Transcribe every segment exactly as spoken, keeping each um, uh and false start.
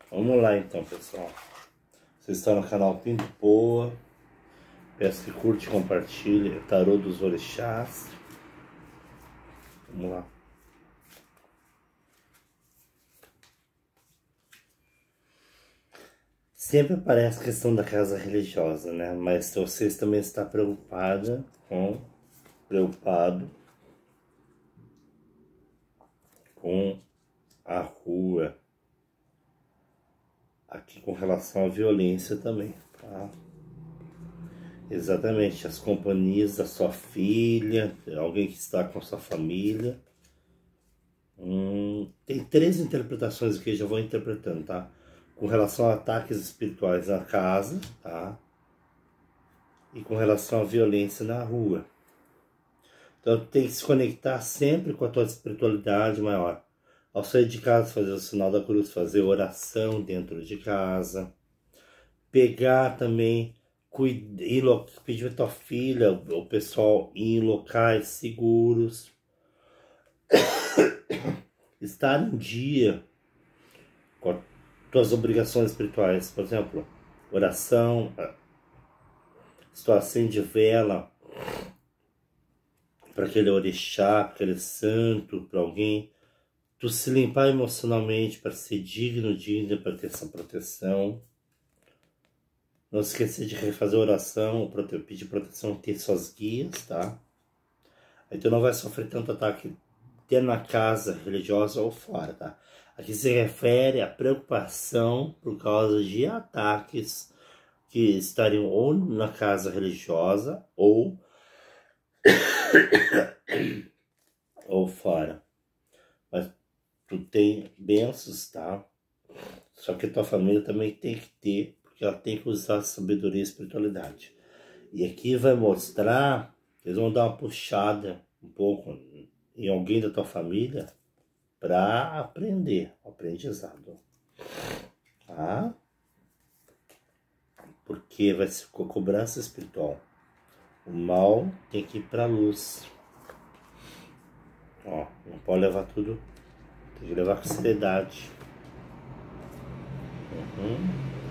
Vamos lá então, pessoal. Vocês estão no canal Pinto Poa. Peço que curte e compartilhe. Tarô dos Orixás. Vamos lá. Sempre aparece a questão da casa religiosa, né? Mas vocês também estão preocupada com... Preocupado com a rua. Aqui com relação à violência também, tá? Exatamente, as companhias da sua filha, alguém que está com a sua família. Hum, tem três interpretações aqui, já vou interpretando, tá? Com relação a ataques espirituais na casa, tá? E com relação à violência na rua. Então tem que se conectar sempre com a tua espiritualidade maior. Ao sair de casa, fazer o sinal da cruz, fazer oração dentro de casa. Pegar também, ir, pedir para tua filha, o pessoal ir em locais seguros. Estar em dia com as tuas obrigações espirituais. Por exemplo, oração, se tu acende vela para aquele orixá, para aquele santo, para alguém, tu se limpar emocionalmente para ser digno, digna, para ter essa proteção. Não se esquecer de refazer oração, pedir proteção, ter suas guias, tá? Aí tu não vai sofrer tanto ataque dentro na casa religiosa ou fora, tá? Aqui se refere à preocupação por causa de ataques que estariam ou na casa religiosa ou ou fora. Mas tu tem bênçãos, tá? Só que a tua família também tem que ter, porque ela tem que usar a sabedoria e a espiritualidade. E aqui vai mostrar, eles vão dar uma puxada um pouco em alguém da tua família para aprender, aprendizado. Tá? Porque vai ser com cobrança espiritual. O mal tem que ir para a luz. Ó, não pode levar tudo, tem que levar com seriedade. Uhum.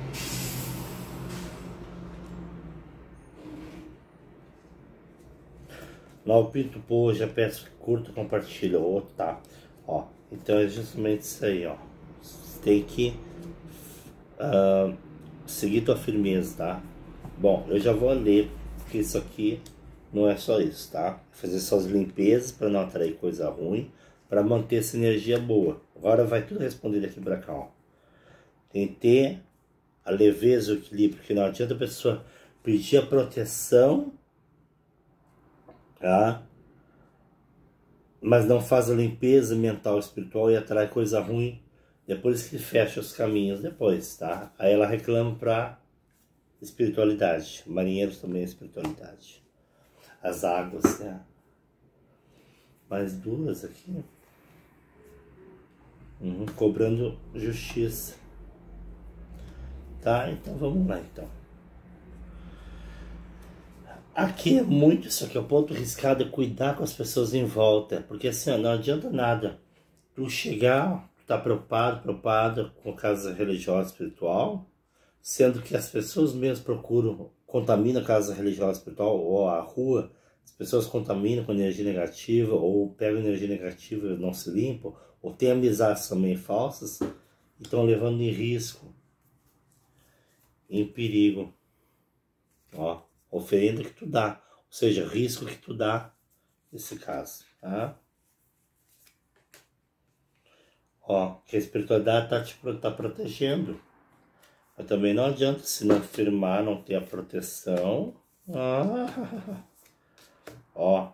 Lá o Pinto Poa, já peço que curta, compartilha. Oh, tá. Ó, então é justamente isso aí, ó. Você tem que uh, seguir tua firmeza, tá? Bom, eu já vou ler, porque isso aqui não é só isso, tá? Fazer suas limpezas para não atrair coisa ruim, para manter essa energia boa. Agora vai tudo respondido aqui pra cá, ó. Tem que ter a leveza e o equilíbrio, porque não adianta a pessoa pedir a proteção, tá? Mas não faz a limpeza mental, espiritual e atrai coisa ruim. Depois que fecha os caminhos depois, tá? Aí ela reclama pra espiritualidade. Marinheiros também é espiritualidade. As águas, né? Mais duas aqui. Uhum, cobrando justiça. Tá? Então vamos lá, então. Aqui é muito isso aqui, o ponto riscado é cuidar com as pessoas em volta. Porque assim, ó, não adianta nada tu chegar, tu tá preocupado, preocupada com a casa religiosa espiritual, sendo que as pessoas mesmo procuram, contaminam a casa religiosa espiritual ou a rua, as pessoas contaminam com energia negativa, ou pegam energia negativa e não se limpam, ou tem amizades também falsas, e estão levando em risco, em perigo. Ó, oferenda que tu dá, ou seja, risco que tu dá nesse caso, tá? Ó, que a espiritualidade tá te tá protegendo. Mas também não adianta se não firmar, não ter a proteção. Ah, ó,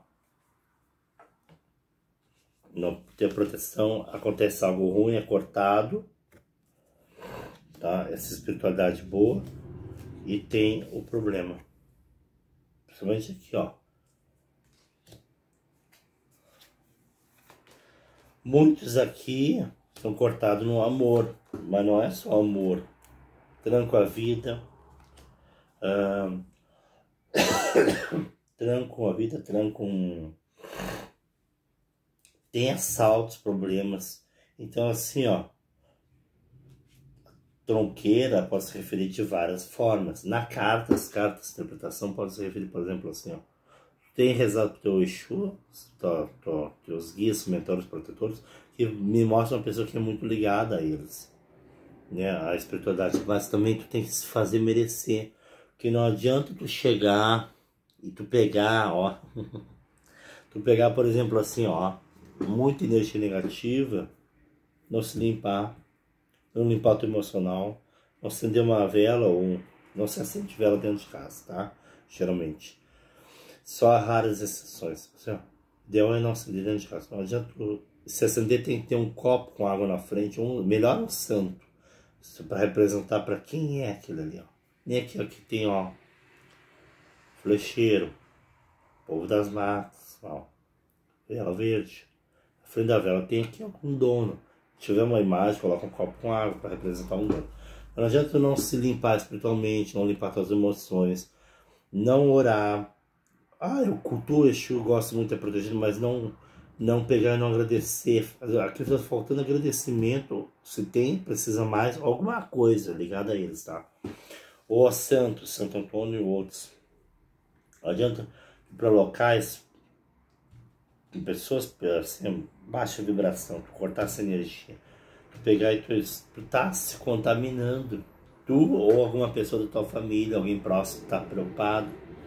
não ter proteção, acontece algo ruim, é cortado, tá? Essa espiritualidade boa e tem o problema. Principalmente aqui, ó. Muitos aqui são cortados no amor, mas não é só amor. Tranco a vida, uh, tranco a vida, tranco um... tem assaltos, problemas. Então assim, ó, tronqueira pode se referir de várias formas. Na carta, as cartas de interpretação podem se referir, por exemplo, assim, ó. Tem rezado pro teu Exu, teus guias, mentores, protetores, que me mostram uma pessoa que é muito ligada a eles, né, a espiritualidade, mas também tu tem que se fazer merecer, porque não adianta tu chegar e tu pegar, ó, tu pegar, por exemplo, assim, ó, muita energia negativa, não se limpar, não limpar o teu emocional, não acender uma vela, ou não se acende vela dentro de casa, tá? Geralmente. Só raras exceções. Assim, ó, deu é não acender dentro de casa. Não adianta tu, se acender tem que ter um copo com água na frente, um, melhor um santo, para representar para quem é aquele ali, ó. Nem aqui, ó, que tem, ó, flecheiro, povo das matas, ó, vela verde. Na frente da vela tem aqui algum dono. Se tiver uma imagem, coloca um copo com água para representar um dono. Não adianta não se limpar espiritualmente, não limpar suas emoções, não orar. Ah, eu cultuo Exu, eu gosto muito de proteger, mas não, não pegar e não agradecer. Aqui está faltando agradecimento. Se tem, precisa mais, alguma coisa ligada a eles, tá? Ou a Santos, Santo Antônio e outros. Não adianta ir para locais de pessoas assim, baixa vibração, tu cortar essa energia, tu pegar e tu, tu tá se contaminando, tu ou alguma pessoa da tua família, alguém próximo tá preocupado,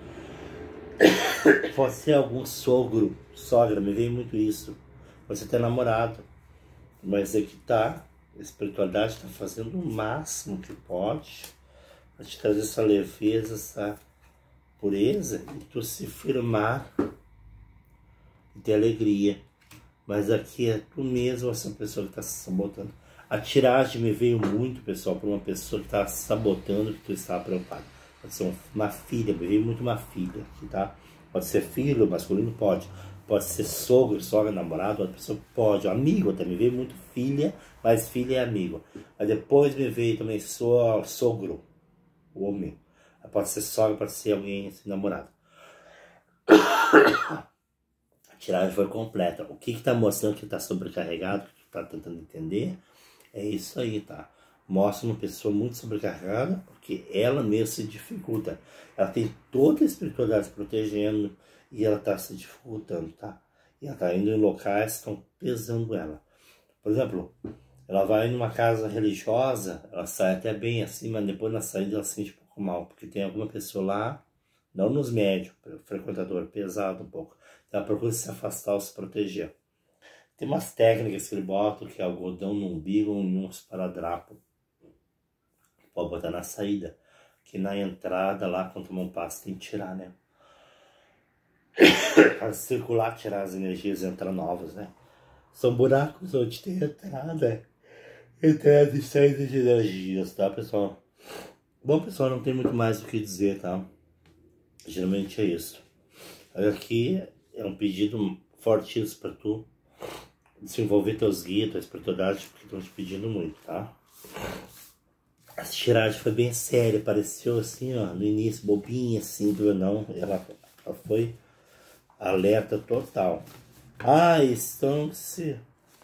pode ser algum sogro, sogra, me vem muito isso, pode ser ter namorado, mas é que tá, a espiritualidade tá fazendo o máximo que pode para te trazer essa leveza, essa pureza e tu se firmar e ter alegria. Mas aqui é tu mesmo, essa pessoa que está se sabotando. A tiragem me veio muito, pessoal, para uma pessoa que está se sabotando, que tu estava preocupado. Pode ser uma filha, me veio muito uma filha aqui, tá? Pode ser filho, masculino, pode. Pode ser sogro, sogra, namorado, outra pessoa pode. Amigo até, me veio muito filha, mas filha é amigo. Aí depois me veio também so, sogro, o homem. Pode ser sogra, pode ser alguém assim, namorado. A tiragem foi completa. O que está mostrando que está sobrecarregado, que tu está tentando entender, é isso aí, tá? Mostra uma pessoa muito sobrecarregada, porque ela mesma se dificulta. Ela tem toda a espiritualidade se protegendo e ela está se dificultando, tá? E ela está indo em locais que estão pesando ela. Por exemplo, ela vai numa casa religiosa, ela sai até bem assim, mas depois na saída ela se sente um pouco mal, porque tem alguma pessoa lá, não nos médios, frequentador, pesado um pouco. Ela procura se afastar ou se proteger. Tem umas técnicas que ele bota, que é algodão no umbigo e um esparadrapo. Pode botar na saída. Que na entrada lá, quando tomar um passo, tem que tirar, né? Para circular, tirar as energias e entrar novas, né? São buracos onde tem entrada. Entrada e saída de energias, tá, pessoal? Bom, pessoal, não tem muito mais o que dizer, tá? Geralmente é isso. Aqui é um pedido fortíssimo para tu desenvolver teus guias, tua espiritualidade, porque estão te pedindo muito, tá? A tiragem foi bem séria, pareceu assim, ó, no início, bobinha, assim, não, ela, ela foi alerta total. Ah, estão se...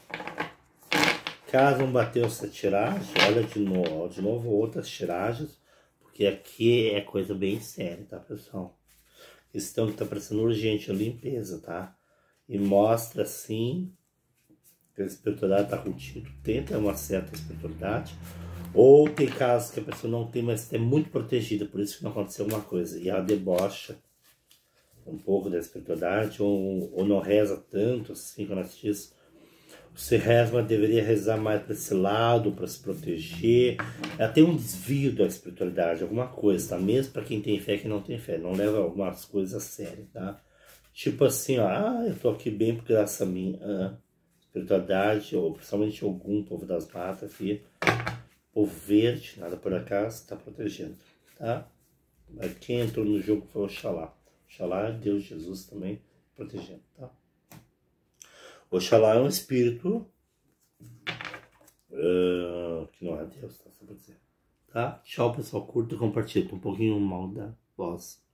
Caso não bateu essa tiragem, olha de novo, de novo outras tiragens, porque aqui é coisa bem séria, tá, pessoal? Questão que tá parecendo urgente, a limpeza, tá? E mostra, assim, que a espiritualidade tá contigo, tenta uma certa espiritualidade, ou tem casos que a pessoa não tem, mas é muito protegida, por isso que não aconteceu alguma coisa, e ela debocha um pouco da espiritualidade, ou, ou não reza tanto, assim, quando ela diz, você reza, mas deveria rezar mais para esse lado, para se proteger. Ela tem um desvio da espiritualidade, alguma coisa, tá? Mesmo para quem tem fé e quem não tem fé. Não leva algumas coisas a sério, tá? Tipo assim, ó, ah, eu tô aqui bem por graça minha. Ah, espiritualidade, ou principalmente algum povo das matas aqui. Povo verde, nada por acaso, tá protegendo, tá? Mas quem entrou no jogo foi o Oxalá. Oxalá é Deus, Jesus também protegendo, tá? Oxalá é um espírito uh, que não é Deus, tá? Só pra dizer. Tá? Tchau, pessoal. Curta e compartilha. Tô um pouquinho mal da voz.